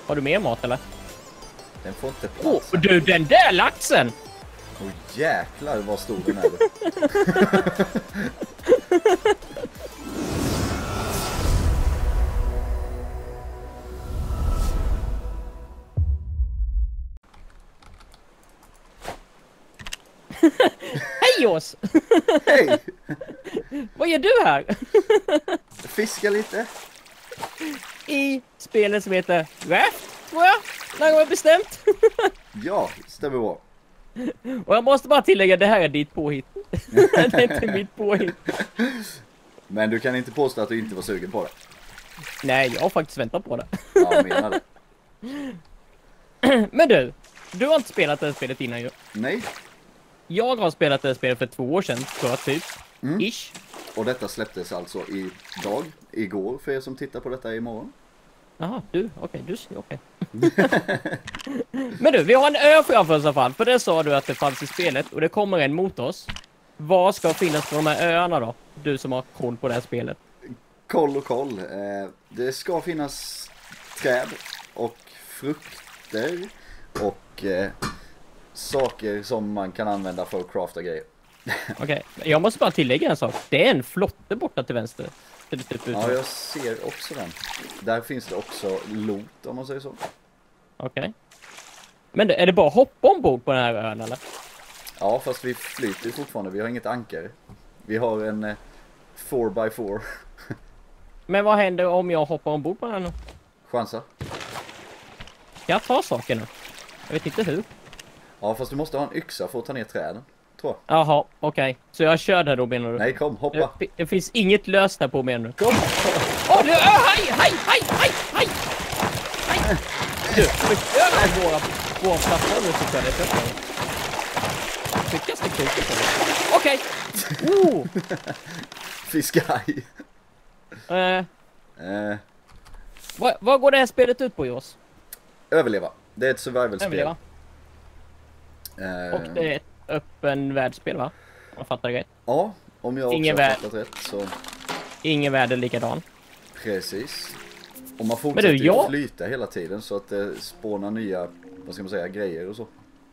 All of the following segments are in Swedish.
Har du mer mat eller? Den får inte plats. Åh, du, den där laxen! Åh jäklar vad stor den är. Hej Ås! Hej! Vad gör du här? Fiska lite. I spelet som heter Raft, tror jag. När jag har bestämt. Ja, stämmer bra. Och jag måste bara tillägga, det här är ditt påhitt. Det är inte mitt påhitt. Men du kan inte påstå att du inte var sugen på det. Nej, jag har faktiskt väntat på det. Ja, jag menar det. Men du har inte spelat det här spelet innan ju. Nej. Jag har spelat det här spelet för 2 år sedan, tror jag typ. Ish. Och detta släpptes alltså igår för er som tittar på detta imorgon. Jaha, okej. Men du, vi har en ö framför oss i alla fall. För det sa du att det fanns i spelet och det kommer en mot oss. Vad ska finnas på de här öarna då? Du som har koll på det här spelet. Koll. Det ska finnas träd och frukter och saker som man kan använda för att crafta grejer. Okej, jag måste bara tillägga en sak. Det är en flotte borta till vänster. Ja, jag ser också den. Där finns det också loot, om man säger så. Okej. Men är det bara att hoppa ombord på den här ön, eller? Ja, fast vi flyter fortfarande. Vi har inget anker. Vi har en 4x4. Men vad händer om jag hoppar ombord på den här nu? Chansa. Ska jag ta sakerna? Jag vet inte hur. Ja, fast du måste ha en yxa för att ta ner träden, tror jag. Jaha, okej. Så jag kör där då, menar du? Nej, kom, hoppa. Det finns inget löst här på, menar du? Kom! Åh, du! Hej! Du, förstör våra plattformar så kör det för mig. Tyckas det kul på det. Okej! Fiskaj. Vad går det här spelet ut på, Jos? Överleva. Det är ett survival-spel. Överleva. Och det är ett öppen världsspel, va? Om jag fattar rätt. Ja, om jag också har fattat rätt så... Ingen värld är likadan. Precis. Och man fortsätter ju flyta hela tiden så att det spånar nya, vad ska man säga, grejer och så.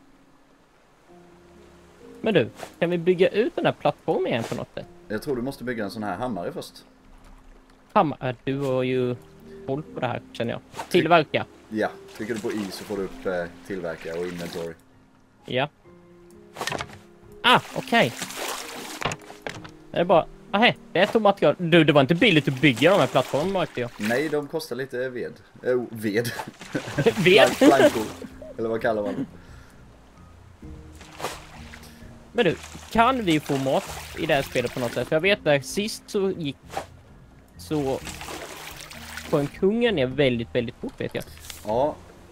Men du, kan vi bygga ut den här plattformen igen på något sätt? Jag tror du måste bygga en sån här hammare först. Hammare? Du har ju koll på det här, känner jag. Tillverka. Ja, trycker du på i så får du upp tillverka och inventory. Ja. Okej. Det är bara... det är tomatgrad. Du, det var inte billigt att bygga de här plattformarna, märkte jag. Nej, de kostar lite ved. Ved. Ved? Plankor. Eller vad kallar man det? Men du, kan vi få mat i det här spelet på något sätt? För jag vet att sist så gick... Så... På en kungen är väldigt, väldigt fort, vet jag. Ja,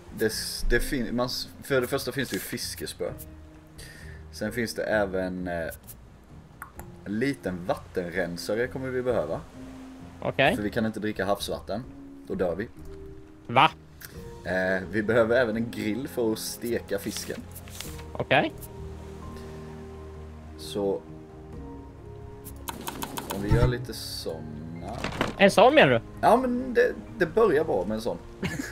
för det första finns det ju fiskespö. Sen finns det även en liten vattenrensare kommer vi behöva. Okej. För vi kan inte dricka havsvatten. Då dör vi. Va? Vi behöver även en grill för att steka fisken. Okej. Så om vi gör lite såna. En sån menar du? Ja, men det börjar bra med en sån.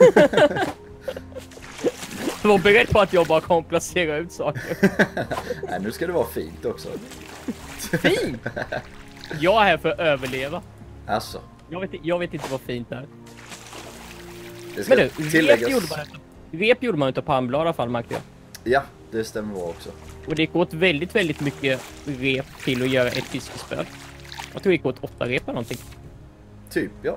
Du var beredd på att jag bara kommer placera ut saker. Nej, nu ska det vara fint också. Fint? Jag är här för att överleva. Alltså. Jag vet inte vad fint är. Det ska Men du, rep gjorde man utav palmblad i alla fall, märkte jag. Ja, det stämmer bra också. Och det gick åt väldigt, väldigt mycket rep till att göra ett fiskespö. Jag tror det gick åt 8 rep eller någonting. Typ, ja.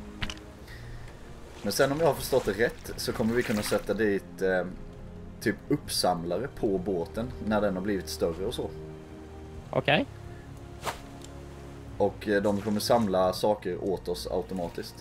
Men sen om jag har förstått det rätt så kommer vi kunna sätta dit typ uppsamlare på båten när den har blivit större och så. Okej. Och de kommer samla saker åt oss automatiskt.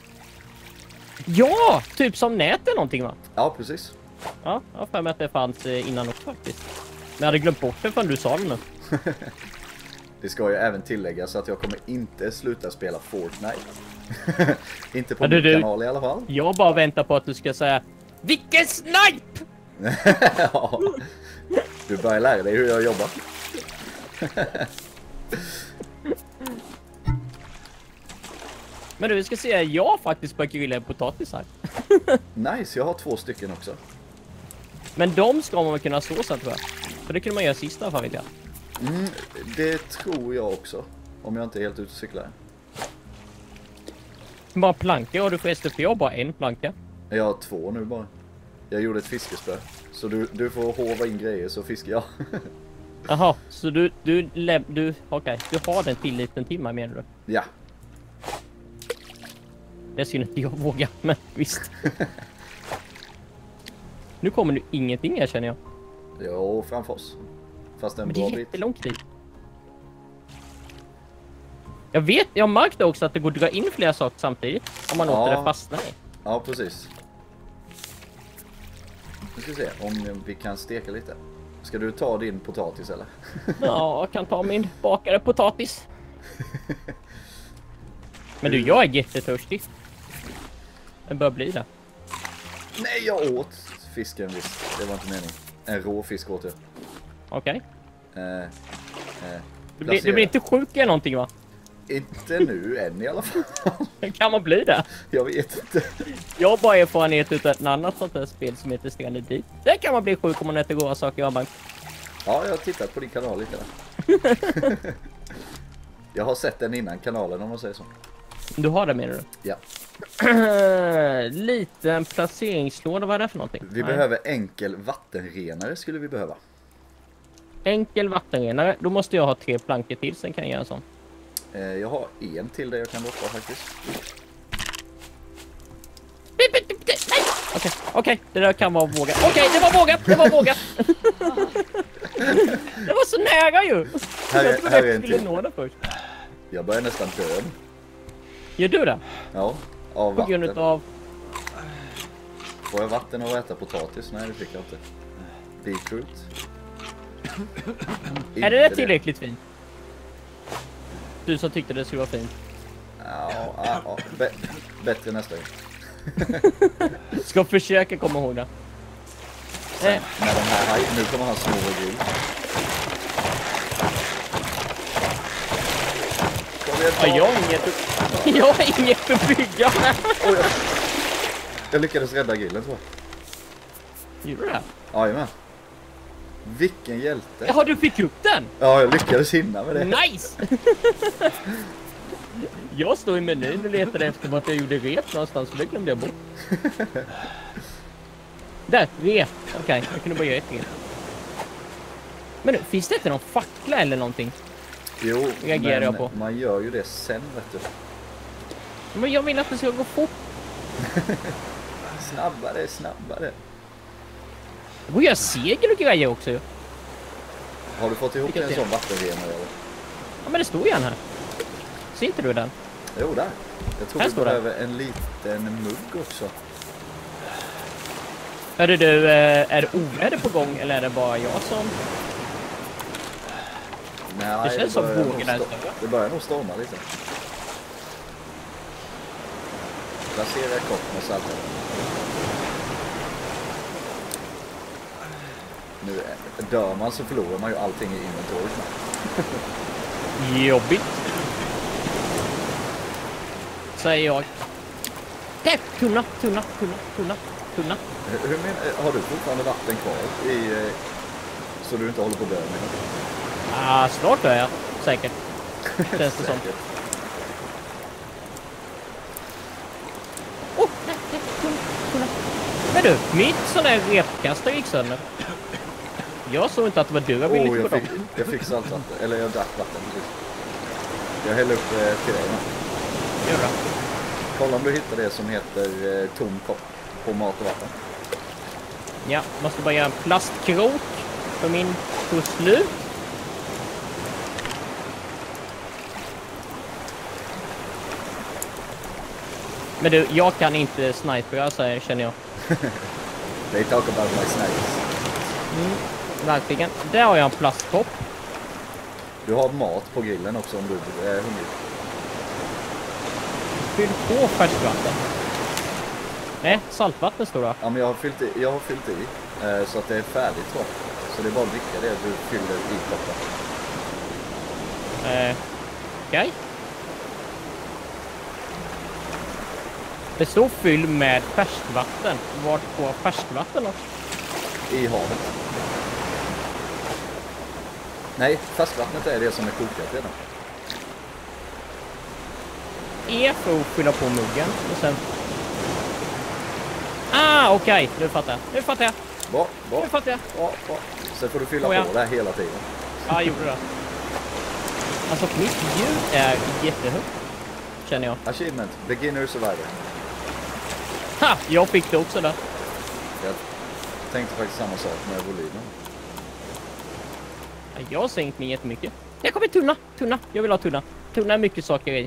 Ja! Typ som nät eller någonting, va? Ja, precis. Ja, jag har för mig att det fanns innan också faktiskt. Men jag hade glömt bort det förrän du sa det nu. Det ska ju även tilläggas att jag kommer inte sluta spela Fortnite. Inte på min kanal i alla fall. Jag bara väntar på att du ska säga vilken snipe! Ja. Du börjar lära dig hur jag jobbar. Men du, vi ska se, jag har faktiskt börjat grilla potatis här. Nice, jag har 2 stycken också. Men de ska man väl kunna såsa, tror jag. För det kunde man göra sista fall, vet jag. Det tror jag också. Om jag inte är helt ute och cyklar. Bara planka har du förresten, för jag har bara en planka. Jag har 2 nu bara. Jag gjorde ett fiskespö. Så du får hova in grejer så fiskar jag. Jaha, så du har den till liten timme, menar du? Ja. Det är synd att jag vågar, men visst. Nu kommer nu ingenting här, känner jag. Jo, framför oss. Fast en Men det bra är bit. jättelångt dit. Jag märkte också att det går att dra in flera saker samtidigt. Om man låter det fastna i. Ja, precis. Nu ska vi se om vi kan steka lite. Ska du ta din potatis eller? Ja, jag kan ta min bakade potatis. Men du, jag är jättetörstig. Det bör bli det. Nej, jag åt fisken visst. Det var inte meningen. En rå fisk åt jag. Okej. Du Placera. blir inte sjuk eller någonting, va? Inte nu än i alla fall. Kan man bli det? Jag vet inte. Jag har bara erfarenhet utav ett annat sånt här spel som heter Stranded Deep. Där kan man bli sjuk om man äter goda saker i bank. Ja, jag har tittat på din kanal lite där. Jag har sett den innan kanalen om man säger så. Du har det, menar du? Ja. Liten placeringslåda, vad är det för någonting? Vi behöver enkel vattenrenare skulle vi behöva. Enkel vattenrenare. Då måste jag ha 3 plankor till, sen kan jag göra en sån. Jag har en till där jag kan droppa faktiskt. Okej, det där kan vara vågat. Okej, det var vågat. Det var så nära ju. Jag trodde här är jag en skulle till. nå det först. Jag börjar nästan dö. Gör du det? Ja, av På grund vatten. av... Får jag vatten och äta potatis? Nej, det fick jag inte. Beetroot. Är det tillräckligt fint? Du som tyckte det skulle vara fint. Ja. Bättre nästa gång. Ska försöka komma ihåg det. Sen, när de här nu kommer han små och grill. Ja, jag har inget att bygga med. Jag lyckades rädda grillen, tror jag. Gjorde du det? Jajamän. Vilken hjälte. Jaha, du fick upp den? Ja, jag lyckades hinna med det. Nice! Jag står i menyn och letade efter vad jag gjorde rep någonstans, så det glömde jag bort. Där, rep. Okej, jag kunde bara göra ett rep. Men finns det inte någon fackla eller någonting? Jo, reagerar jag på. Man gör ju det sen, vet du. Men jag vill att det ska gå fort. Snabbare. Det går att göra segel och grejer också ju. Har du fått ihop en sån vattenrenare? Ja, men det står ju en här. Ser inte du den? Jo, där. Jag tror Här vi står behöver en liten mugg också. Är det oväder på gång eller är det bara jag som... Nej, Det känns som vågen är större. Det börjar nog storma lite. Placera kopp med saltet. Nu dör man så förlorar man ju allting i inventoriet. Jobbigt. Säger jag. Där, tunna. Hur har du fortfarande vatten kvar i, så du inte håller på att dö med? Snart dör jag. Säkert. Känns det som. Tunna. Men du, mitt sån här repkastare gick sönder. Jag såg inte att det var du jag ville på dem. Jag fick saltvatten, eller jag drack vatten. Jag häller upp till dig. Gör det. Kolla om du hittar det som heter tom kopp på mat och vatten. Ja, måste bara göra en plastkrok för min tog slut. Men du, jag kan inte snipera så här, känner jag. They talk about my snipes. Verkligen. Där har jag en plastkopp. Du har mat på grillen också om du är hungrig. Fyll på färskvatten. Nej, saltvatten står det. Ja, men jag har fyllt i så att det är färdigt så. Så det är bara att dricka det du fyller i koppen. Okej. Det står fyll med färskvatten. Vart på färskvatten då? I havet. Nej, färskvattnet är det som är kokat redan. För att fylla på muggen och sen... Okej. Nu fattar jag. Bra. Nu fattar jag. Bra. Sen får du fylla på det här hela tiden. Ja, jag gjorde det. Alltså, mitt ljud är jättehögt. Känner jag. Achievement, beginner survivor. Ha! Jag fick det också där. Jag tänkte faktiskt samma sak med volymen. Jag har sänkt mig jättemycket. Jag kommer tunna. Jag vill ha tunna. Tunna är mycket saker i.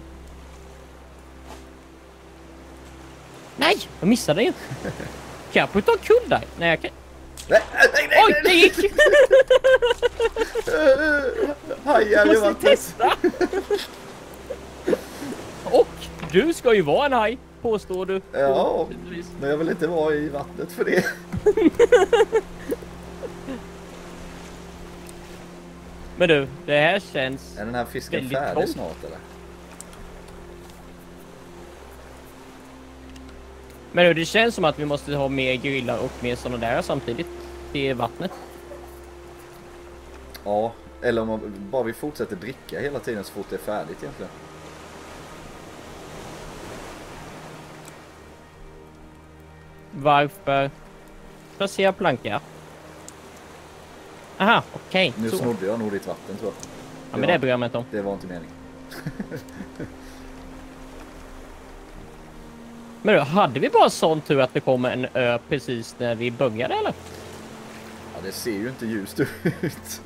Nej, jag missade ju. Kan jag putta kull där? Nej, jag kan. Nej. Oj, det gick! Hajar i vattnet. Testa! Och du ska ju vara en haj, påstår du. Ja, men jag vill inte vara i vattnet för det. Men du, det här känns... Är den här fisken väldigt färdig cold. snart eller? Men du, det känns som att vi måste ha mer grillar och mer sådana där samtidigt i vattnet. Ja, eller om bara vi fortsätter dricka hela tiden så fort det är färdigt egentligen. Varför placera plankor? Aha, okej. Nu Så. snodde jag nog ditt vatten tror jag. Ja, men det bryr jag mig inte om. Det var inte meningen. Men då, hade vi bara sån tur att det kommer en ö precis när vi började, eller? Ja, det ser ju inte ljust ut.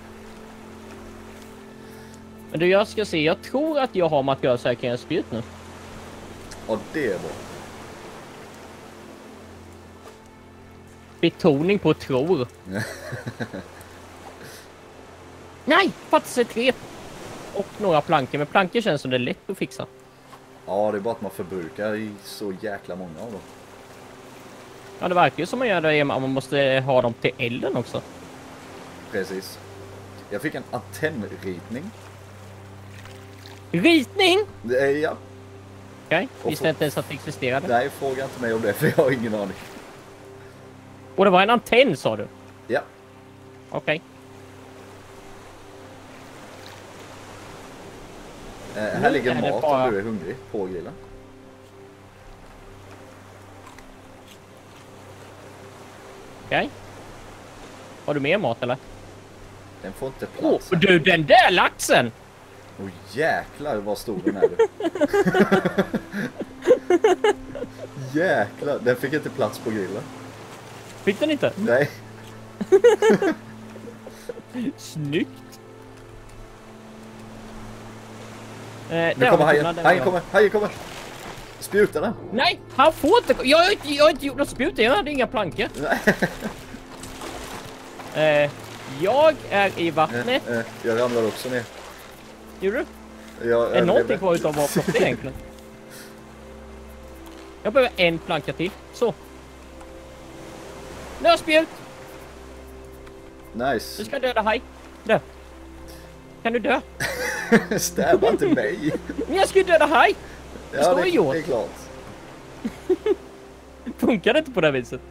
Men du, jag ska se. Jag tror att jag har material så jag kan göra spjut nu. Ja, det är bra. Betoning på tror. Nej, fattas ett rep. Och några plankor. Men plankor känns som det är lätt att fixa. Ja, det är bara att man förbrukar i så jäkla många av dem. Ja, det verkar ju som man gör det. Man måste ha dem till elden också. Precis. Jag fick en antennritning. Ritning? Ja. Okej, visste inte ens att det existerade. Nej, fråga inte mig om det för jag har ingen aning. Och det var en antenn, sa du? Ja. Okej. Här ligger är det mat bara- om du är hungrig på grillen. Okej. Har du mer mat, eller? Den får inte Åh, plats. du, den där laxen! Åh jäklar vad stor den är du. Jäklar, den fick inte plats på grillen. Fick den inte? Nej. Snyggt. Nu kommer hajen. Hajen kommer. Spjuta den. Nej, han får inte. Jag har inte gjort något spjut. Jag hade inga plankor. Jag är i vattnet. Jag ramlar också ner. Gjorde du? Jag Är någonting kvar utav vapnet egentligen? Jag behöver en planka till. Så. Nu har jag spjut. Du Nice. ska döda haj. Dö. Kan du dö? Stämma inte mig. Men jag ska ju döda haj. Ja, står det ju gjort. är klart. Funkar det inte på det viset?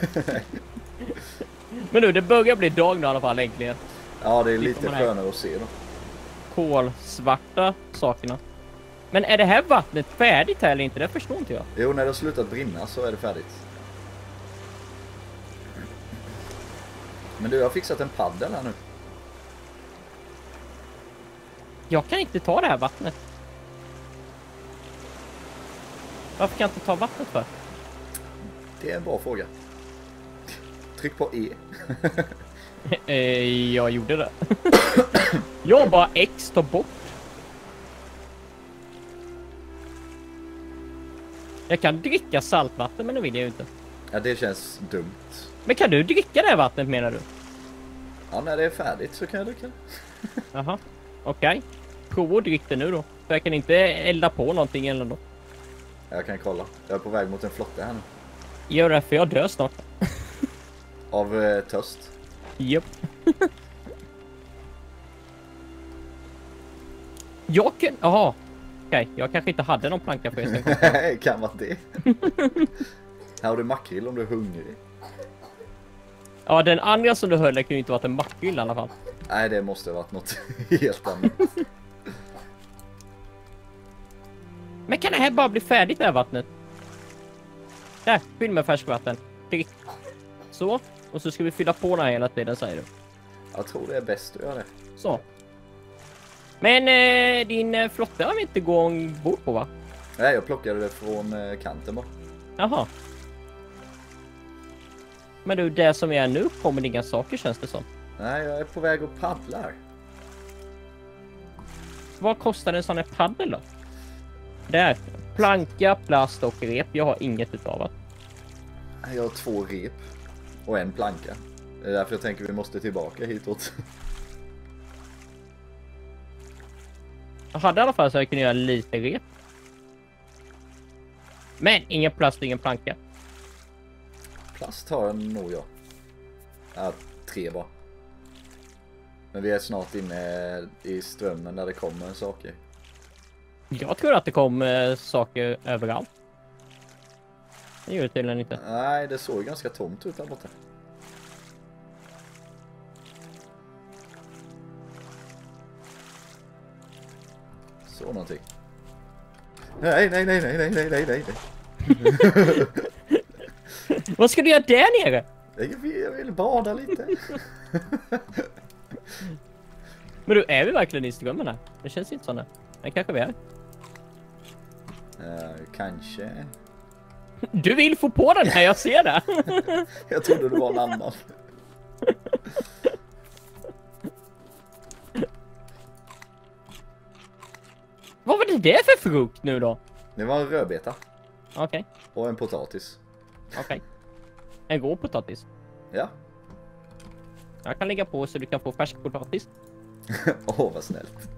Men nu, det börjar bli dag nu i alla fall äntligen. Ja, det är lite kommer här. skönare att se då. Kolsvarta sakerna. Men är det här vattnet färdigt här eller inte? Det förstår inte jag. Jo, när det har slutat brinna så är det färdigt. Men du, jag har fixat en paddel här nu. Jag kan inte ta det här vattnet. Varför kan jag inte ta vattnet för? Det är en bra fråga. Tryck på E. Jag gjorde det. Jag bara X tar bort. Jag kan dricka saltvatten, men det vill jag ju inte. Ja, det känns dumt. Men kan du dricka det här vattnet, menar du? Ja, när det är färdigt så kan jag dricka. Jaha, okej. Prova att dricka det nu då. För jag kan inte elda på någonting eller något. Jag kan kolla. Jag är på väg mot en flotte här nu. Gör det för jag dör snart. Av töst. Japp. Jag kan... Jaha. Okej, jag kanske inte hade någon planka förresten. Nej, kan vara det. Här har du makrill om du är hungrig. Ja, den andra som du höll kan ju inte varit en makrill i alla fall. Nej, det måste ha varit något helt annat. Men kan det här bara bli färdigt, det här vattnet? Där, fyll med färskvatten. Drick. Så. Och så ska vi fylla på den här hela tiden, säger du. Jag tror det är bäst att göra det. Så. Men din flotta har vi inte gång bort på, va? Nej, jag plockade det från kanten bara. Jaha. Men du, det som är nu kommer det inga saker, känns det som. Nej, jag är på väg att paddla här. Vad kostar en sån här paddel då? Där. Planka, plast och rep. Jag har inget utav det. Jag har 2 rep och en planka. Det är därför jag tänker vi måste tillbaka hitåt. Jag hade i alla fall så jag kunde göra lite rep. Men ingen plast och ingen planka. Plast har jag nog jag. Ja, 3 bara. Men vi är snart inne i strömmen där det kommer saker. Jag tror att det kom saker överallt. Det gör det tydligen inte. Nej, det såg ganska tomt ut där borta. Så någonting. Nej. Vad ska du göra där nere? Jag vill bada lite. Men du, är vi verkligen i strömmen här? Det känns inte så nu. Men kanske vi är. Kanske. Du vill få på den här, jag ser det. Jag trodde det var en annan. Vad var det där för frukt nu då? Det var en rödbeta. Okej. Och en potatis. Okej. En god potatis. Ja. Jag kan lägga på så du kan få färsk potatis. Åh, vad snällt.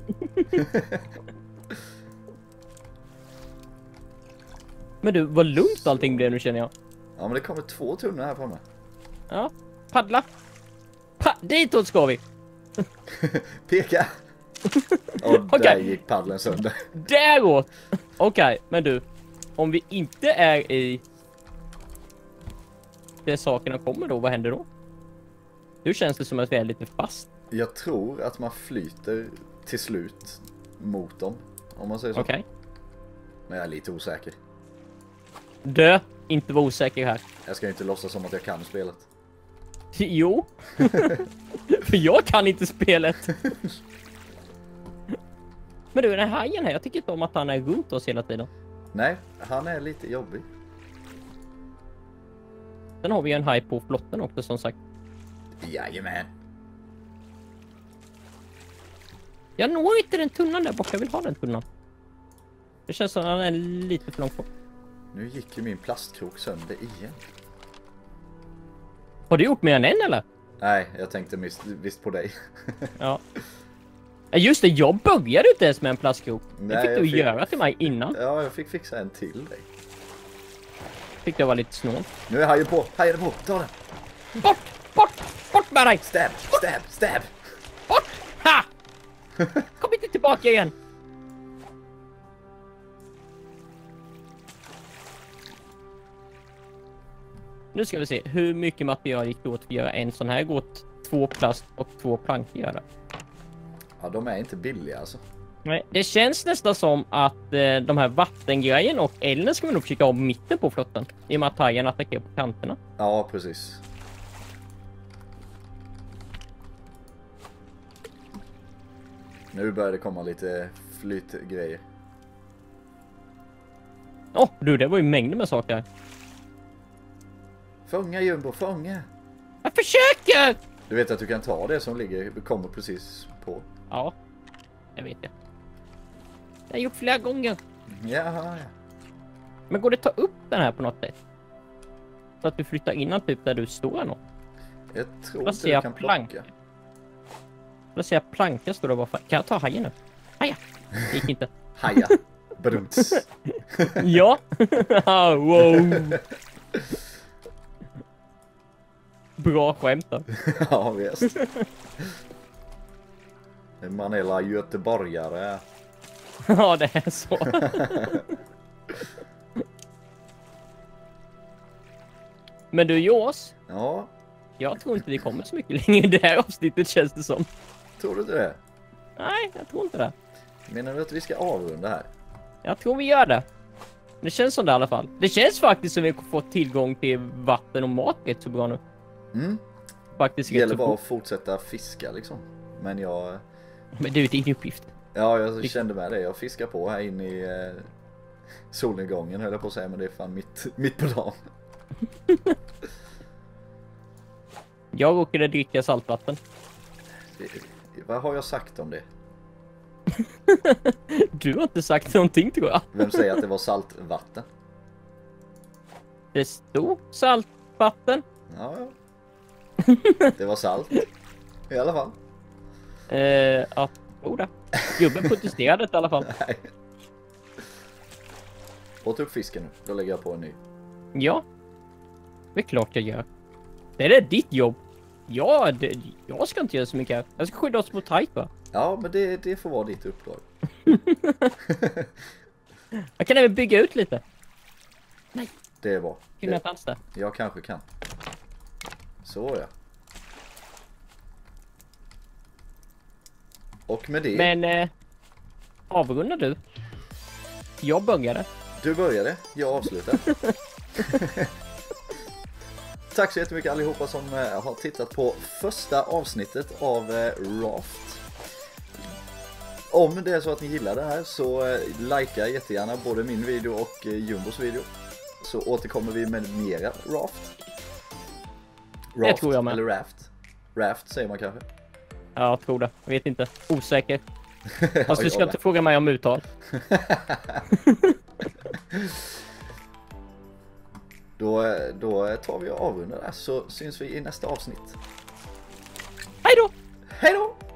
Men du, vad lugnt allting blev nu, känner jag. Ja, men det kommer 2 tunnor här framme. Ja, paddla. Ditåt ska vi. Peka. Och där Okej. gick paddeln sönder. Däråt. Okej, men du. Om vi inte är i där sakerna kommer då, vad händer då? Nu känns det som att vi är lite fast. Jag tror att man flyter till slut mot dem, om man säger så. Okej. Men jag är lite osäker. Dö, inte vara osäker här. Jag ska ju inte låtsas som att jag kan spelet. Jo. För jag kan inte spelet. Men du, den här hajen här, jag tycker inte om att han är runt oss hela tiden. Nej, han är lite jobbig. Sen har vi ju en haj på flotten också, som sagt. Jajamän. Jag når inte den tunnan där borta, jag vill ha den tunnan. Det känns som att den är lite för långt bort. Nu gick ju min plastkrok sönder igen. Har du gjort mer än en eller? Nej, jag tänkte visst på dig. Ja. Ja, just det, jag började inte ens med en plastkrok. Det Nej, fick du jag fick- göra till mig innan. Ja, jag fick fixa en till dig. Tyckte jag var lite snål. Nu är hajen på, ta den. Bort med dig! Stab. Bort! Ha! Kom inte tillbaka igen! Nu ska vi se, hur mycket material gick det åt för att göra en sån här? Går åt 2 plast och 2 plankor göra. Ja, de är inte billiga alltså. Nej, det känns nästan som att de här vattengrejen och elden ska vi nog försöka ha mitten på flotten. I och med att hajen attackerar på kanterna. Ja, precis. Nu börjar det komma lite flytgrejer. Åh, du, det var ju mängder med saker här. Fånga Jumbo, fånga! Jag försöker! Du vet att du kan ta det som kommer precis på. Ja, jag vet det. Jag har gjort flera gånger. Jaha, ja. Men går det att ta upp den här på något sätt? Så att du flyttar innan typ där du står något. Jag tror Då inte ser du jag kan plank. plocka. Då ser jag planka står det bara för. Kan jag ta hajen nu? Haja! Det gick inte. Haja. Brunts. Ja! Wow! Bra skämt då. Ja, visst. Man är la göteborgare. Ja, det är så. Men du Jås, Ja, jag tror inte vi kommer så mycket längre i det här avsnittet, känns det som. tror du inte det? Nej, jag tror inte det. Menar du att vi ska avrunda här? Jag tror vi gör det. Det känns som det i alla fall. Det känns faktiskt som vi har fått tillgång till vatten och mat rätt så bra nu. Mm. Faktiskt Det rätt gäller så bara fort. att fortsätta fiska liksom. Men jag... Men det är din uppgift. Ja, jag kände med det. Jag fiskar på här inne i solnedgången höll jag på att säga. Men det är fan mitt på dagen. Jag råkade dricka saltvatten. Vad har jag sagt om det? Du har inte sagt någonting, tror jag. Vem säger att det var saltvatten? Det stod saltvatten. Ja, ja. Det var salt. I alla fall. Ja, det. Gubben protesterade i alla fall. Nej. Och ta upp fisken nu. Då lägger jag på en ny. Ja. Det är klart jag gör. Det är ditt jobb. Ja, jag ska inte göra så mycket här. Jag ska skydda oss mot hyper. Ja, men det får vara ditt uppdrag. Jag kan även bygga ut lite. Det är bra. Kunde jag fanns det? Jag kanske kan. Så ja. Och med det. Men avrundar du? Jag började. Du började, jag avslutar. Tack så jättemycket allihopa som har tittat på första avsnittet av Raft. Om det är så att ni gillar det här så likea jättegärna både min video och Jumbos video. Så återkommer vi med mera Raft. Det tror jag med. Eller Raft. Raft säger man kanske. Ja, jag tror det. Jag vet inte. Osäker. Ja, Fast du ska inte fråga mig om uttal. Då tar vi och avrundar där så syns vi i nästa avsnitt. Hej då! Hej då!